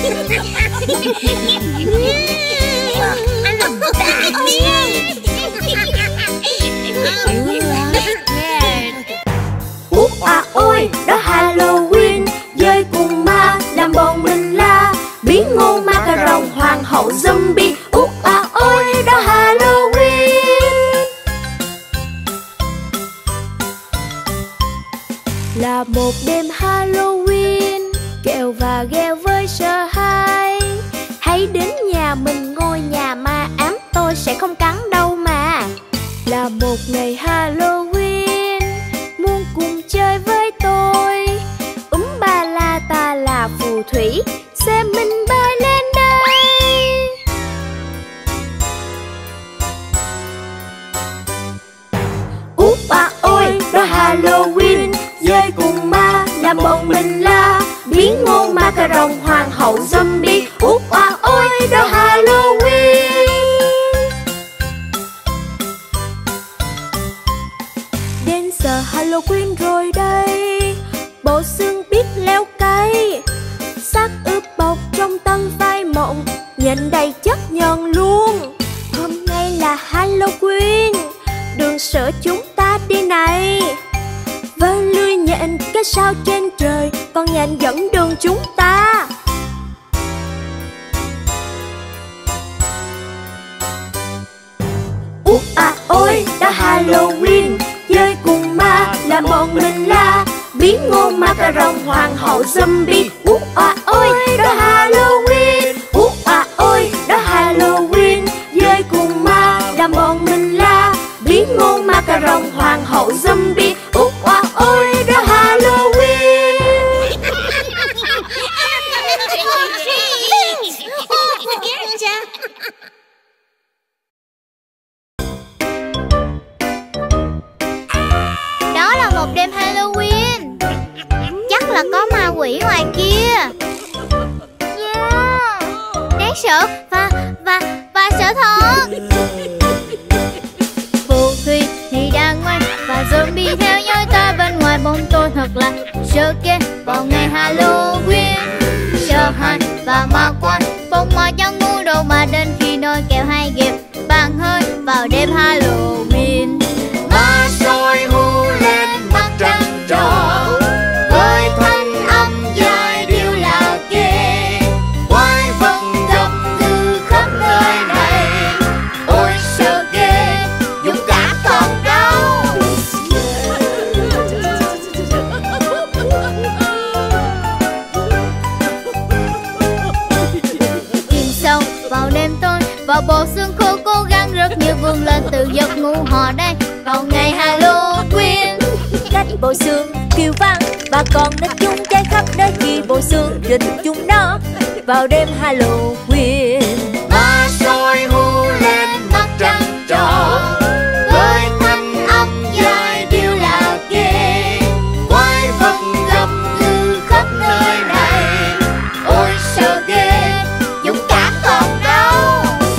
Út à ôi, đó Halloween, chơi cùng ma làm bọn mình la, biến ngô macaron hoàng hậu zombie. Út à ôi, đó Halloween. Là một đêm Halloween, kẹo và gheo với sợ hãi. Hãy đến nhà mình, ngôi nhà ma ám, tôi sẽ không cắn đâu mà. Là một ngày Halloween, muốn cùng chơi với tôi. Ba la ta là phù thủy, xem mình bay lên đây. Út à ôi, đó Halloween, chơi cùng ma làm bọn mình la, biến ngô macaron hoàng hậu zombie. Út à ôi, đó Halloween. Đến giờ Halloween rồi đây, bộ xương biết leo cây, xác ướp bọc trong tân vai mộng, nhìn đầy chất nhờn luôn. Hôm nay là Halloween, đường sữa chúng ta đi này. Với lưới nhện cái sao trên trời, con nhện dẫn đường chúng ta. Út à ôi, đó Halloween, chơi cùng ma làm bọn mình la, biến ngô macaron hoàng hậu zombie. Út à ôi, đó Halloween. Út à ôi, đó Halloween, chơi cùng ma làm bọn mình la, biến ngô macaron hoàng hậu zombie. Út à ôi, đó Halloween. Đó là một đêm Halloween, chắc là có ma quỷ ngoài kia. Yeah, đáng sợ và sợ thật. Phù thủy thì đang ngoan và zombie theo dõi ta bên ngoài bóng tôi thật là sợ ghê. Vào ngày Halloween, sợ hãi và ma quái, bóng ma chẳng ngu đâu mà đến khi đôi kẹo hay ghẹp bàn hơi vào đêm Halloween. Ma soi hú lên mắt trăng tròn, với thanh âm dài điệu là ghê. Quái vật gầm gừ khắp nơi này, ôi sợ ghê, dũng cảm còn đâu. Chìm sâu vào đêm tối, vào bộ xương khô cố gắng rất nhiều vươn lên từ giấc ngủ họ đây. Vào ngày Halloween, Cách bộ xương kêu vang, bà con nó chung cháy khắp nơi khi bộ xương rình chúng nó vào đêm Halloween. Ma soi hú lên mắt trăng tròn, với thanh âm dài điệu là ghê. Quái vật gầm gừ khắp nơi này, ôi sợ ghê, dũng cảm còn đâu.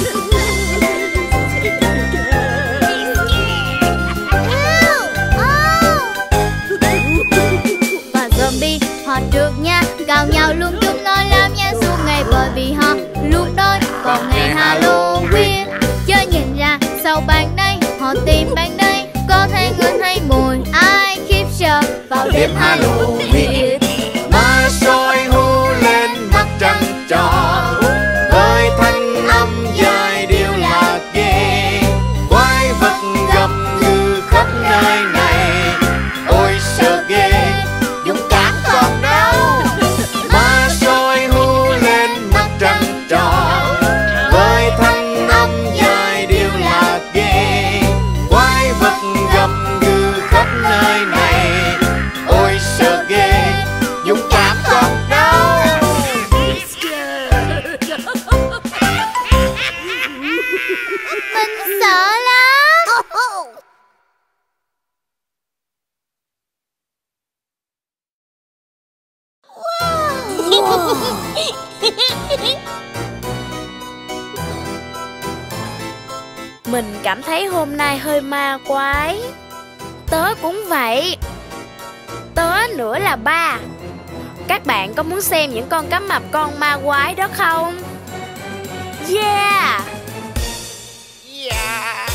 và zombie họ trượt nha, cào nhau luôn chúng nói làm nha suốt ngày, bởi vì họ luôn đôi. Còn ngày Halloween, chớ nhìn ra sau bàn đây, họ tìm bàn đây, có thể ngửi thấy mùi ai khiếp sợ vào đêm Halloween. Ma soi hú lên mắt trăng tròn, với thanh âm dài điệu là ghê. Quái vật gầm gừ khắp nơi này, ôi sợ ghê, dũng cảm còn đâu. Ma soi hú lên mắt trăng tròn, với thanh âm dài điệu là ghê. Quái vật gầm gừ khắp nơi này, ôi sợ ghê, dũng cảm còn đâu. Mình sợ lắm. Mình cảm thấy hôm nay hơi ma quái. Tớ cũng vậy. Tớ nữa là 3. Các bạn có muốn xem những con cá mập con ma quái đó không? Yeah! Yeah.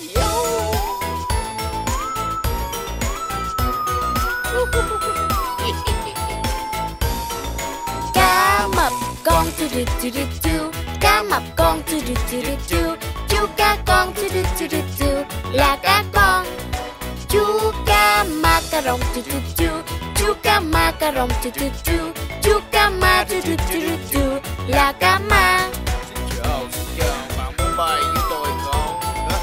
Cá mập con tu du tu du tu, cá mập con tu du tu du tu, chú cá con tu du tu du tu là cá con. Chú cá ma cà rồng tu tu tu, chú cá ma cà rồng tu tu tu, chú cá ma tu tu tu tu tu là cá ma. Bạn muốn bơi với tôi không?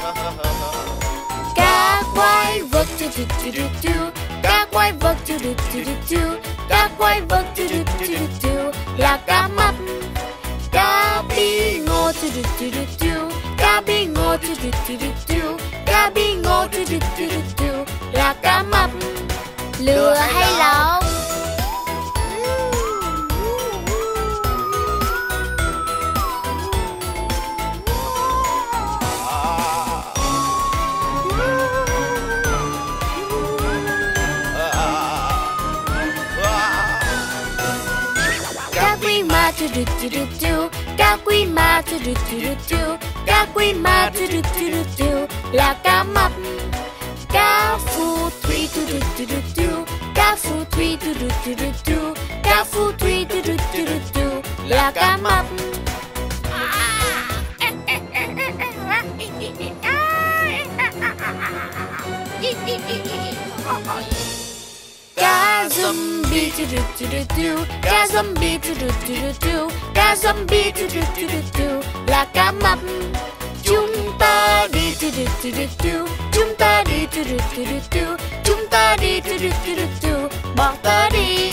Cá quái vật tu tu tu tu tu, cá quái vật tu tu tu tu tu, cá quái vật tu tu tu tu tu là cá mập. Cá bi ngô tu tu tu tu tu, cá bi ngô tu tu tu tu tu, cá bi ngô tu tu tu tu tu là cá mập. Lừa hay lộn? Cá quý ma tu tu tu tu tu, cá quý ma tu tu tu tu tu, cá quý ma tu tu tu tu tu là cá mập. Cá phù thủy tu tu tu tu tu, cá phù thủy tu tu tu tu tu, cá phù thủy tu tu tu tu tu là cá mập. Cá zombie tu tu tu tu tu, cá zombie tu tu tu tu tu, cá zombie tu tu tu tu tu là cá mập. Chúng ta đi tu tu tu tu tu, chúng ta đi tu tu tu tu tu, chúng ta đi tu tu tu tu tu, bọn tớ đi.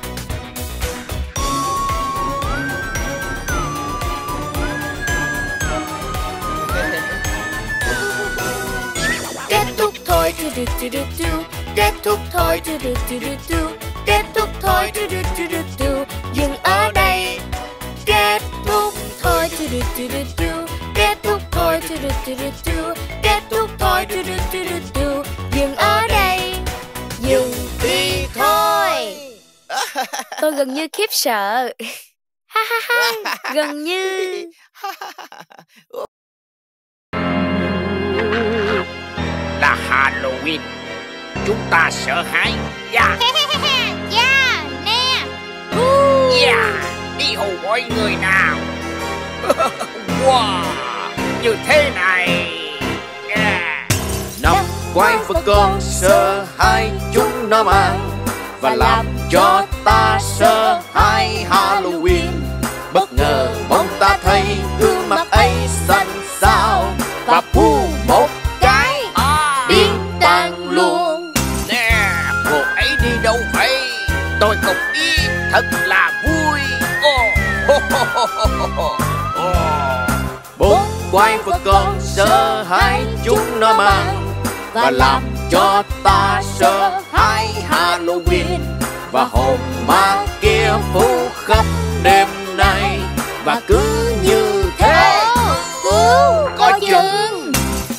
Kết thúc thôi tu tu tu tu tu, kết thúc thôi tu tu tu tu tu, kết thúc thôi tu tu tu tu tu, dừng ở đây. Kết thúc thôi tu tu tu tu tu, kết thúc thôi tu tu tu tu tu, kết thúc thôi tu tu tu tu tu, dừng ở đây. Dừng đi thôi. Tôi gần như khiếp sợ. Ha ha ha, gần như. Là Halloween, chúng ta sợ hãi. Yeah. Yeah, nè. Yeah, đi hù mọi người nào. Wow, như thế này. Yeah. Năm quái vật con sợ hãi chúng nó mang và làm cho ta sợ hãi Halloween. Bất ngờ bỗng ta thấy gương mặt ấy xanh xao và phu một cái biến tan luôn. Nè, cô ấy đi đâu vậy? Tôi không biết, thật là vui. Bốn quái vật con sợ hãi chúng nó mang và làm cho ta sợ hãi Halloween. Và hồn ma kia phủ khắp đêm nay và cứ như thế Có chừng.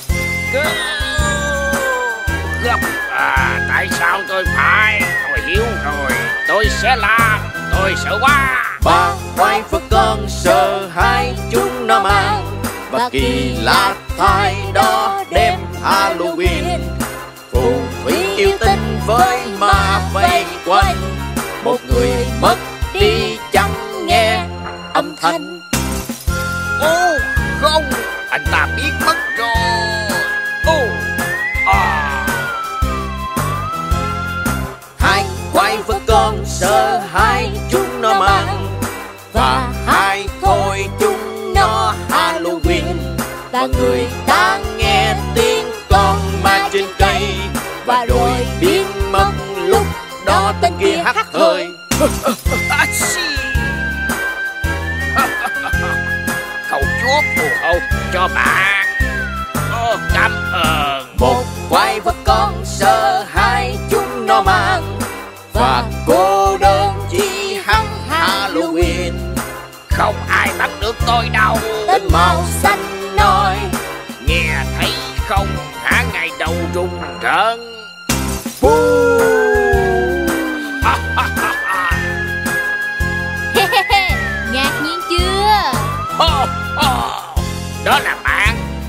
Tại sao tôi phải? Tôi hiểu rồi, tôi sẽ làm. Tôi sợ quá. Ba quái vật con sợ hãi chúng nó mang và kỳ lạ thay đó đêm Halloween. Phù thủy yêu tinh với ma vây quanh, một người mất đi chẳng nghe âm thanh. Ô không, anh ta biến mất rồi. Hai quái vật con sợ hãi chúng nó mang và hai thôi chúng nó Halloween. Và người ta nghe tiếng con ma trên cây và rồi biến mất lúc đó tên kia hắt hơi. Cậu chúa phù hộ cho bạn. Cảm ơn. Một quái vật con sợ hãi chúng nó mang và cô đơn chỉ hắn Halloween. Không ai bắt được tôi đâu. Tên màu xanh nói, nghe thấy không hả ngày đầu rùng rợn.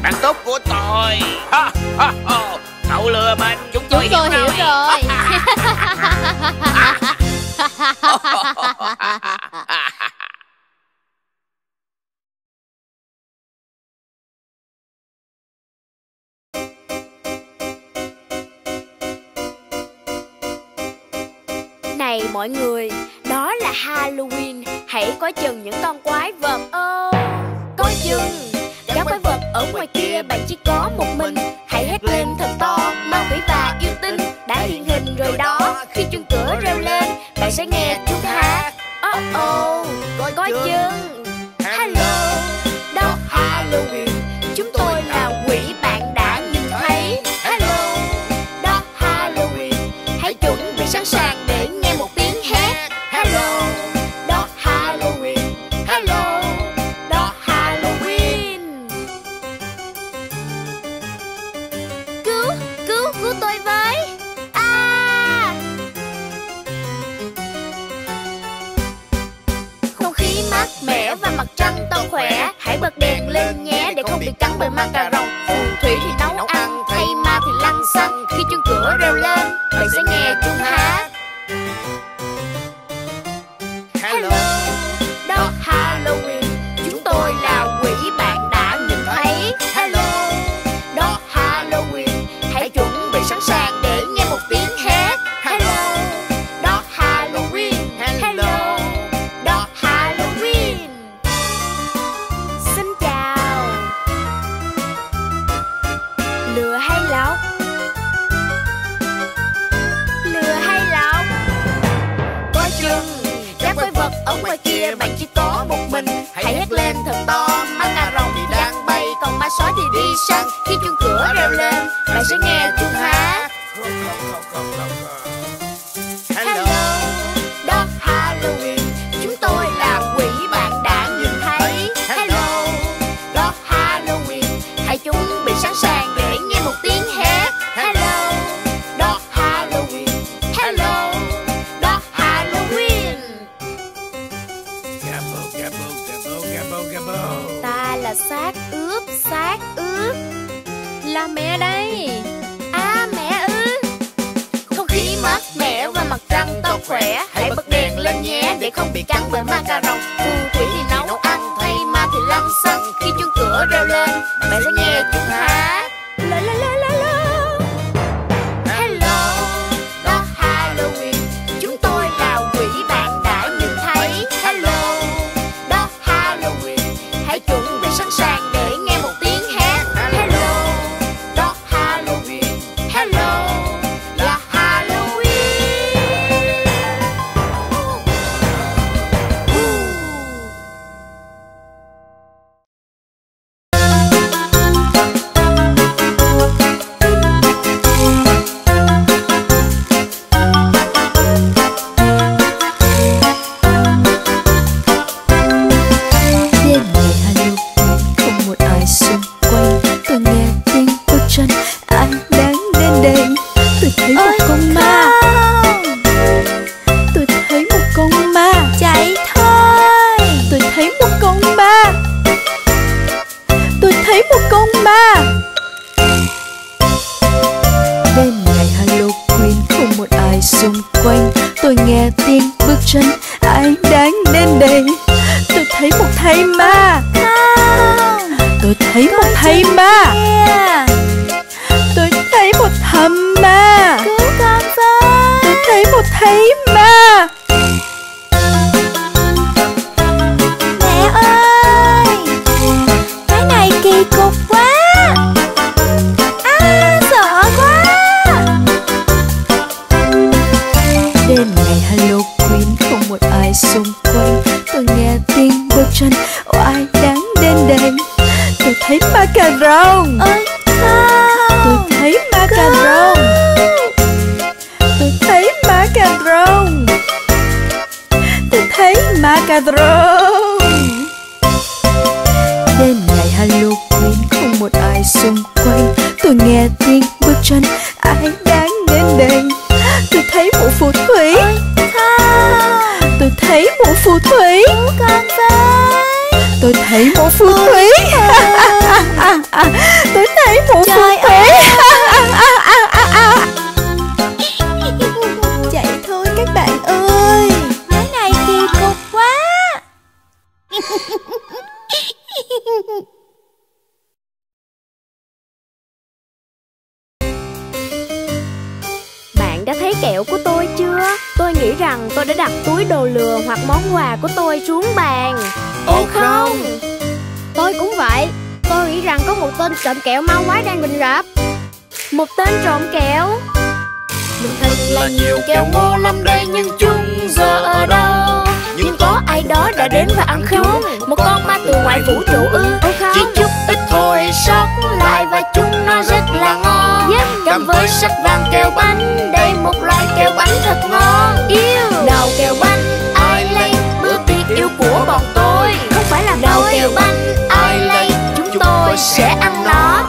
bạn tốt của tôi. Cậu lừa mình, chúng tôi hiểu rồi. Này mọi người, đó là Halloween. Hãy coi chừng những con quái vật. Coi chừng các quái vật ở ngoài kia, bạn chỉ có một mình. Hãy hét lên thật to, ma quỷ và yêu tinh đã hiện hình rồi đó. Khi chuông cửa reo lên, bạn sẽ nghe chúng hát. Coi chừng. Hello, đó Halloween. Chúng tôi là quỷ bạn đã nhìn thấy. Hello, đó Halloween. Hãy chuẩn bị sẵn sàng để nghe một tiếng hét. Hello, đó Halloween. Hello, đó Halloween. Cứu tôi với. Không khí mát mẻ và mặt trăng to khỏe. Hãy bật đèn lên nhé để không bị cắn bởi ma cà rồng. Phù thủy thì nấu ăn, thay ma thì lăn xăng. Khi chuông cửa reo lên, bạn sẽ nghe chúng hát. Hello, đó Halloween. Chúng tôi là quỷ bạn đã nhìn thấy. Hello, đó Halloween. Hãy chuẩn bị sẵn sàng để nghe một tiếng hét. Hello, đó Halloween. Hello, đó Halloween. Xin chào. Lừa hay lọc? Lừa hay lọc? Coi chừng các quái vật ở ngoài kia, bạn chỉ có một mình. Hãy hét lên thật to, ma cà rồng thì đang bay, còn ma sói thì đi săn. Khi chuông cửa reo lên, bạn sẽ nghe chúng hát. Hello, đó Halloween. Chúng tôi là quỷ bạn đã nhìn thấy. Hello, đó Halloween. Hãy chuẩn bị sẵn sàng để nghe một tiếng hét. Hello, đó Halloween. Hello, đó Halloween. Ta là xác ướp. Là mẹ đây. Mẹ ư? Không khí mát mẻ và mặt trăng to khỏe. Hãy bật đèn lên nhé để không bị cắn bởi ma cà rồng. Phù thủy thì nấu ăn, thay ma thì lăn xăng. Khi chuông cửa reo lên, bạn sẽ nghe chúng hát. La la la la la. Hello, đó Halloween. Chúng tôi là quỷ bạn đã nhìn thấy. Hello, đó Halloween. Hãy chuẩn bị sẵn sàng để nghe một tiếng hét. Hello, đó Halloween. Hello, là Halloween. Đêm ngày Halloween, không một ai xung quanh. Tôi nghe tiếng bước chân, ai đang đến đây. Tôi thấy một con ma. Tôi thấy một con ma. Chạy thôi. Tôi thấy một con ma. Tôi thấy một con ma. Đêm ngày Halloween, không một ai xung quanh. Tôi nghe tiếng bước chân, ai đang đến đây. Tôi thấy một thây ma. Tôi thấy một thây ma. Tôi thấy một thầm ma. Cứu con với. Tôi thấy một thây ma. Mẹ ơi, cái này kỳ cục quá. Sợ quá. Đêm ngày Halloween, không một ai xung quanh. Tôi nghe tiếng bước chân, ai đang đến đây. Tôi thấy ma cà rồng. Ôi không. Tôi thấy ma cà rồng. Tôi thấy ma cà rồng. Tôi thấy ma cà rồng. Đêm ngày Halloween, không một ai xung quanh. Tôi nghe tiếng bước chân, ai đang đến đây. Tôi thấy một phù thủy. Ôi không. Tôi thấy một phù thủy. Con với. Tôi thấy một phù thủy. Tôi thấy một phương thủy. Chạy thôi các bạn ơi. Cái này kỳ cục quá. Bạn đã thấy kẹo của tôi chưa? Tôi nghĩ rằng tôi đã đặt túi đồ lừa hoặc món quà của tôi xuống bàn. Ồ không. Tôi cũng vậy. Tôi nghĩ rằng có một tên trộm kẹo ma quái đang rình rập. Một tên trộm kẹo? Mình thật là nhiều kẹo ngon lắm đây, nhưng chúng giờ ở đâu? Nhưng có ai đó đã đến và ăn không? Một con ma từ ngoài vũ trụ ư? Chỉ chút ít thôi sót lại và chúng nó rất là ngon. Cầm với sắc vàng kẹo bánh, đây một loại kẹo bánh thật ngon. Yêu. Nào kẹo bánh ai lấy, bữa tiệc yêu của bọn tôi. Không phải là Nào tôi. kẹo bánh ai lấy, chúng tôi sẽ ăn nó.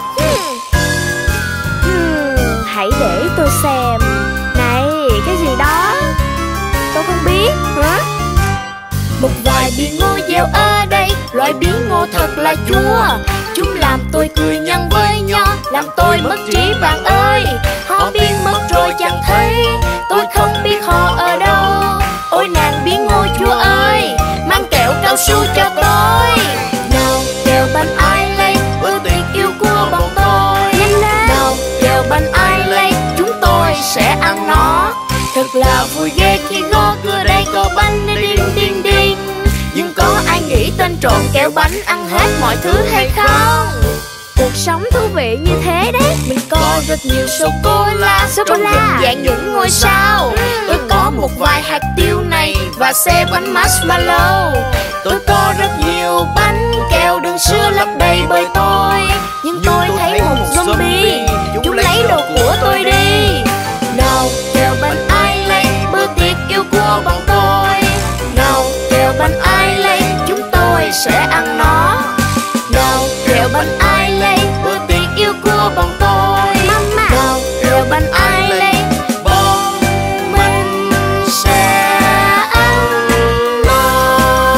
Hãy để tôi xem. Này, cái gì đó? Tôi không biết. Hả? Một vài bí ngô gieo ở đây, loại bí ngô thật là chua. Chúng làm tôi cười nhăn với nhau, làm tôi mất trí bạn ơi. Họ biến mất rồi chẳng thấy, tôi không biết họ ở đâu. Ôi nàng bí ngô chua ơi, mang kẹo cao su cho tôi. Nào kẹo bánh ai lấy, bữa tiệc yêu của bọn tôi. Nào kẹo bánh ai lấy, chúng tôi sẽ ăn nó. Thật là vui ghê khi gõ cửa đây có bánh đinh đinh đinh. Nhưng có ai nghĩ tên trộm kẹo bánh ăn hết mọi thứ hay không? Cuộc sống thú vị như thế đấy. Mình có rất nhiều sô-cô-la trong hình dạng những ngôi sao. Tôi có một vài hạt tiêu này và xe bánh marshmallow. Tôi có rất nhiều bánh kẹo đường sữa lấp đầy bởi tôi. Nhưng tôi thấy một zombie, chúng lấy đồ của tôi đi. Nào kẹo bánh ai lấy, bữa tiệc yêu của bọn tôi. Nào kẹo bánh ai lấy, chúng tôi sẽ ăn nó. Nào kẹo bánh ai lấy, bữa tiệc yêu của bọn tôi. Nào kẹo bánh ai lấy, bọn mình sẽ ăn nó.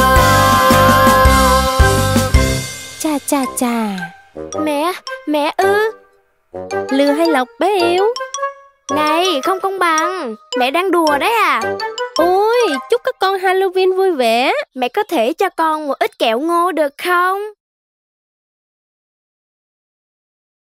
Chà chà chà. Mẹ ư? Lừa hay lọc bé yêu? Này, không công bằng. Mẹ đang đùa đấy à? Ôi, chúc các con Halloween vui vẻ. Mẹ có thể cho con một ít kẹo ngô được không?